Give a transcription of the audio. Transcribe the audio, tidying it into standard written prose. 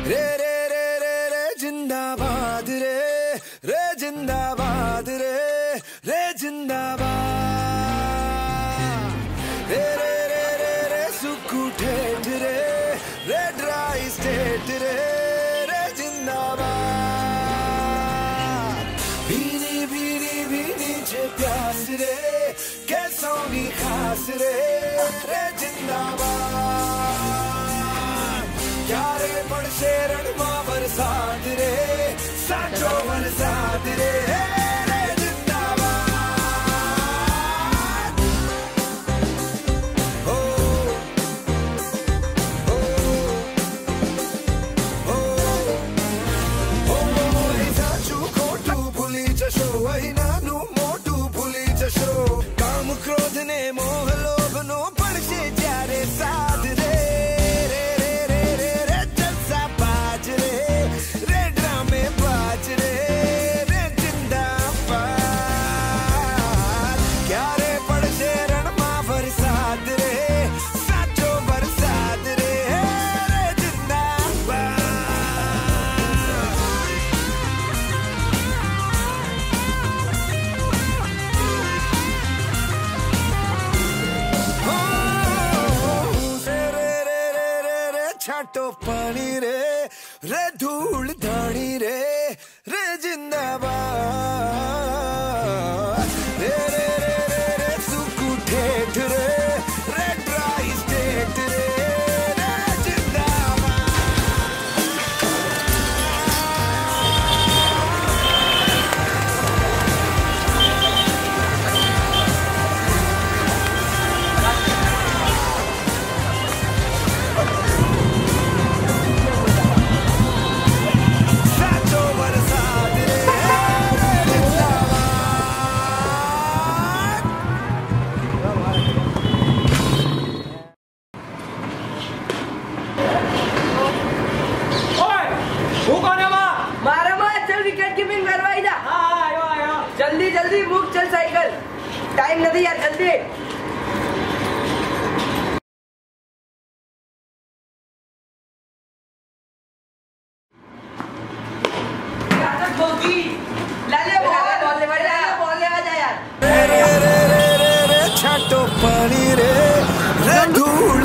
रे रे रे रे रे जिंदाबाद रे, रे जिंदाबाद रे, रे जिंदाबाद। रे रे रे रे रे सुकू ठेठ रे, रे ड्राई स्टेट रे, रे जिंदाबाद। भीनी भीनी भीनी चे प्यास रे, कैसों की खास रे, रे जिंदाबाद। क्यारे पड़से रणमा बरसात रे, साचो बरसात रे, रे जिंदाबाद। ओ ओ ओ ओ साचू खोटू भूली जशो, वही नानू मोटू भूली जशो। काम क्रोध ने मोह लोभ नो पड़से जारे साथ रे, छाटो पानी रे, रे धूल धानी रे, रे जिंदाबाद। रे रे रे रे रे सुकू ठेठ रे, रे ड्राई स्टेट रे, रे जिंदाबाद। जल्दी जल्दी बुक चल साइकिल, टाइम नहीं यार, जल्दी। छाटो पानी रे, रे धूल